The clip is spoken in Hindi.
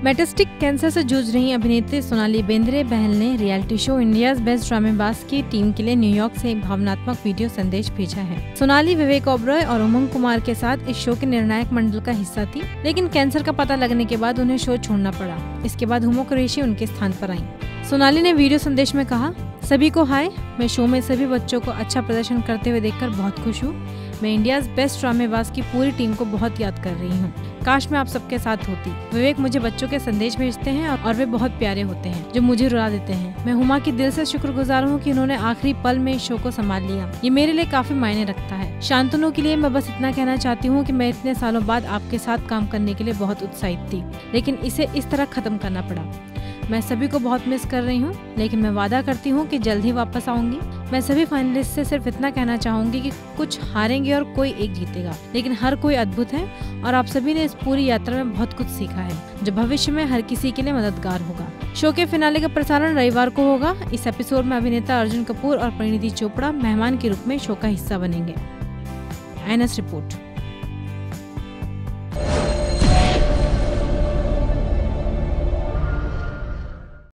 मेटास्टिक कैंसर से जूझ रही अभिनेत्री सोनाली बेंद्रे बहल ने रियलिटी शो इंडियाज बेस्ट ड्रामेबाज की टीम के लिए न्यूयॉर्क से एक भावनात्मक वीडियो संदेश भेजा है। सोनाली विवेक ओबरॉय और उमंग कुमार के साथ इस शो के निर्णायक मंडल का हिस्सा थी, लेकिन कैंसर का पता लगने के बाद उन्हें शो छोड़ना पड़ा। इसके बाद हुमा कुरैशी उनके स्थान पर आईं। सोनाली ने वीडियो संदेश में कहा, सभी को हाय, मैं शो में सभी बच्चों को अच्छा प्रदर्शन करते हुए देखकर बहुत खुश हूँ। मैं इंडियाज बेस्ट ड्रामेबाज की पूरी टीम को बहुत याद कर रही हूँ। काश मैं आप सबके साथ होती। विवेक मुझे बच्चों के संदेश भेजते हैं और वे बहुत प्यारे होते हैं जो मुझे रुला देते हैं। मैं हुमा की दिल से शुक्रगुजार हूँ कि उन्होंने आखिरी पल में इस शो को संभाल लिया। ये मेरे लिए काफी मायने रखता है। शांतनु के लिए मैं बस इतना कहना चाहती हूँ कि मैं इतने सालों बाद आपके साथ काम करने के लिए बहुत उत्साहित थी, लेकिन इसे इस तरह खत्म करना पड़ा। मैं सभी को बहुत मिस कर रही हूँ, लेकिन मैं वादा करती हूँ कि जल्द ही वापस आऊंगी। मैं सभी फाइनलिस्ट से सिर्फ इतना कहना चाहूंगी कि कुछ हारेंगे और कोई एक जीतेगा, लेकिन हर कोई अद्भुत है और आप सभी ने इस पूरी यात्रा में बहुत कुछ सीखा है जो भविष्य में हर किसी के लिए मददगार होगा। शो के फिनाले का प्रसारण रविवार को होगा। इस एपिसोड में अभिनेता अर्जुन कपूर और परिणीति चोपड़ा मेहमान के रूप में शो का हिस्सा बनेंगे। INS report.